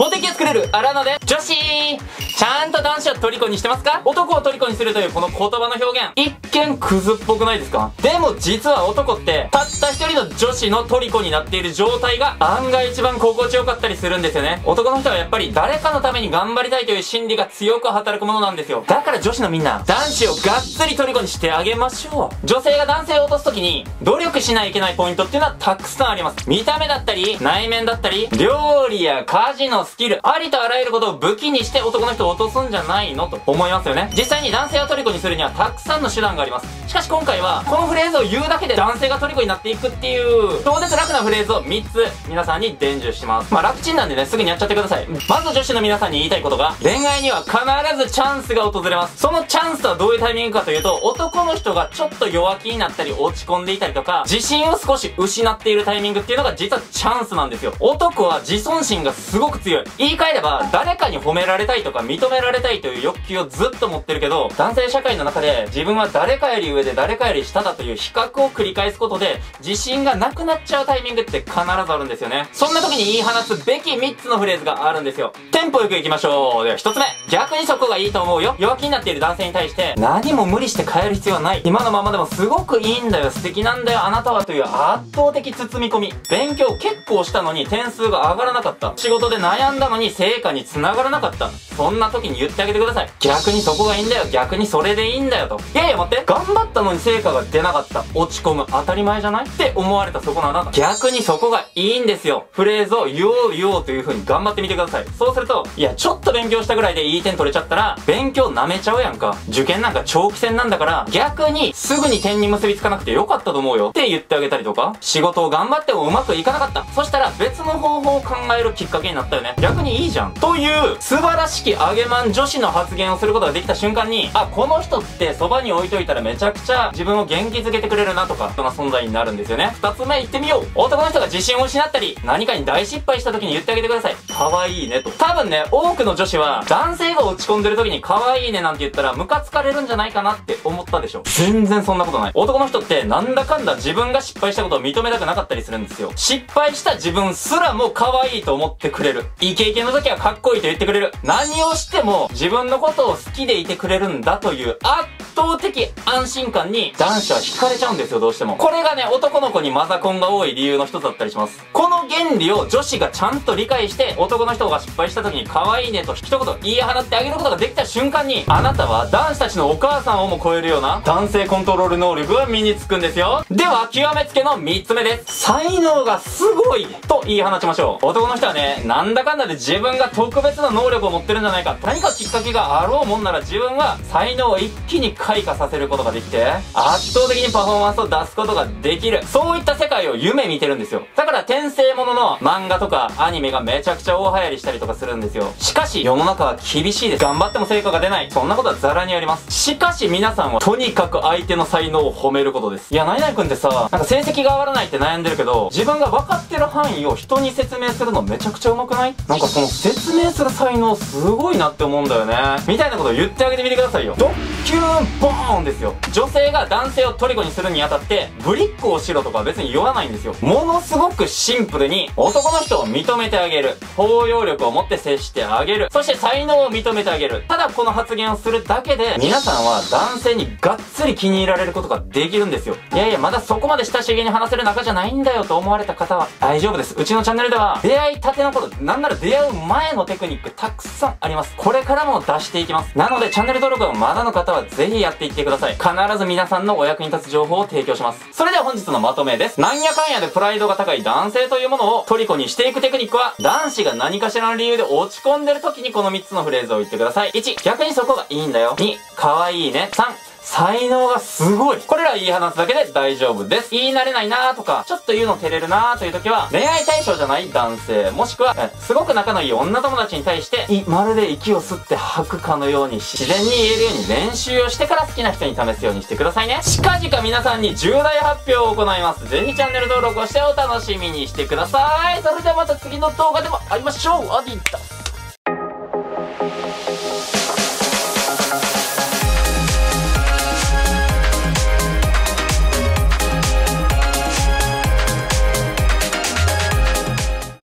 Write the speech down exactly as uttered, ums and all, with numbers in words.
モテ期作れる荒野で女子ちゃんと男子を虜にしてますか？男を虜にするというこの言葉の表現、一見クズっぽくないですか？でも実は男ってたった一人の女子の虜になっている状態が案外一番心地よかったりするんですよね。男の人はやっぱり誰かのために頑張りたいという心理が強く働くものなんですよ。だから女子のみんな、男子をがっつり虜にしてあげましょう。女性が男性を落とすときに努力しないといけないポイントっていうのはたくさんあります。見た目だったり、内面だったり、料理や家事のスキル、ありとあらゆることを武器にして男の人を落とすんじゃないのと思いますよね。実際に男性を虜にするにはたくさんの手段があります。しかし今回はこのフレーズを言うだけで男性が虜になっていくっていう超絶楽なフレーズをみっつ皆さんに伝授します。まあ楽ちんなんでね、すぐにやっちゃってください。まず女子の皆さんに言いたいことが、恋愛には必ずチャンスが訪れます。そのチャンスとはどういうタイミングかというと、男の人がちょっと弱気になったり落ち込んでいたりとか、自信を少し失っているタイミングっていうのが実はチャンスなんですよ。男は自尊心がすごく強い。言い換えれば、誰かに褒められたいとか認められたいという欲求をずっと持ってるけど、男性社会の中で自分は誰かより上で誰かより下だという比較を繰り返すことで、自信がなくなっちゃうタイミングって必ずあるんですよね。そんな時に言い放つべきみっつのフレーズがあるんですよ。テンポよくいきましょう。ではひとつめ。逆にそこがいいと思うよ。弱気になっている男性に対して、何も無理して変える必要はない。今のままでもすごくいいんだよ。素敵なんだよ。あなたはという圧倒的包み込み。勉強結構したのに点数が上がらなかった。仕事で悩んだのに成果に繋がらなかった。そんな時に言ってあげてください。逆にそこがいいんだよ。逆にそれでいいんだよと。いやいや待って。頑張ったのに成果が出なかった。落ち込む。当たり前じゃないって思われたそこのあなた。逆にそこがいいんですよ。フレーズを言おう言おうという風に頑張ってみてください。そうすると、いや、ちょっと勉強したぐらいでいい点取れちゃったら、勉強舐めちゃうやんか。受験なんか長期戦なんだから、逆にすぐに点に結びつかなくてよかったと思うよって言ってあげたりとか、仕事を頑張ってもうまくいかなかった。そしたら別の方法を考えるきっかけになったよね。逆にいいじゃん。という素晴らしきあげまん女子の発言をすることができた瞬間に、あ、この人ってそばに置いといたらめちゃくちゃ自分を元気づけてくれるなとか、そんな存在になるんですよね。二つ目言ってみよう。男の人が自信を失ったり、何かに大失敗した時に言ってあげてください。可愛いねと。多分ね、多くの女子は男性が落ち込んでる時に可愛いねなんて言ったらムカつかれるんじゃないかなって思ったでしょ。全然そんなことない。男の人ってなんだかんだ自分が失敗したことを認めたくなかったりするんですよ。失敗した自分すらも可愛いと思ってくれる。イケイケの時はかっこいいと言ってくれる。何をしても自分のことを好きでいてくれるんだという圧倒的安心感に男子は惹かれちゃうんですよ、どうしても。これがね、男の子にマザコンが多い理由の一つだったりします。この原理を女子がちゃんと理解して、男の人が失敗した時に可愛いねと一言言い放ってあげることができた瞬間に、あなたは男子たちのお母さんをも超えるような男性コントロール能力が身につくんですよ。では、極めつけの三つ目です。才能がすごいと言い放ちましょう。男の人はね、なんだかんだで自分が特別な能力を持ってるんじゃないか。何かきっかけがあろうもんなら自分は才能を一気に開花させることができて、圧倒的にパフォーマンスを出すことができる。そういった世界を夢見てるんですよ。だから転生ものの漫画とかアニメがめちゃくちゃ大流行りしたりとかするんですよ。しかし世の中は厳しいです。頑張っても成果が出ない。そんなことはザラにあります。しかし皆さんはとにかく相手の才能を褒めることです。いや、何々くんってさ、なんか成績が上がらないって悩んでるけど、自分が分かってる範囲を人に説明するのめちゃくちゃ上手くない？なんかその説明する才能すごいなって思うんだよね。みたいなことを言ってあげてみてくださいよ。ドッキューンボーンですよ。女性が男性を虜にするにあたって、ぶりっ子をしろとかは別に言わないんですよ。ものすごくシンプルに、男の人を認めてあげる。包容力を持って接してあげる。そして才能を認めてあげる。ただこの発言をするだけで、皆さんは男性にがっつり気に入られることができるんですよ。いやいや、まだそこまで親しげに話せる仲じゃないんだよと思われた方は大丈夫です。うちのチャンネルでは、出会いたての頃、なんなら出会う前のテクニックたくさんあります。これからも出していきます。なので、チャンネル登録がまだの方はぜひやっていってください。必ず皆さんのお役に立つ情報を提供します。それでは本日のまとめです。なんやかんやでプライドが高い男性というものを虜にしていくテクニックは、男子が何かしらの理由で落ち込んでる時にこのみっつのフレーズを言ってください。いち、逆にそこがいいんだよ。に、可愛いね。さん、才能がすごい。これら言い放つだけで大丈夫です。言い慣れないなーとか、ちょっと言うの照れるなーという時は、恋愛対象じゃない男性、もしくは、すごく仲のいい女友達に対して、まるで息を吸って吐くかのように自然に言えるように練習をしてから好きな人に試すようにしてくださいね。近々皆さんに重大発表を行います。ぜひチャンネル登録をしてお楽しみにしてください。それではまた次の動画でも会いましょう。アディダス。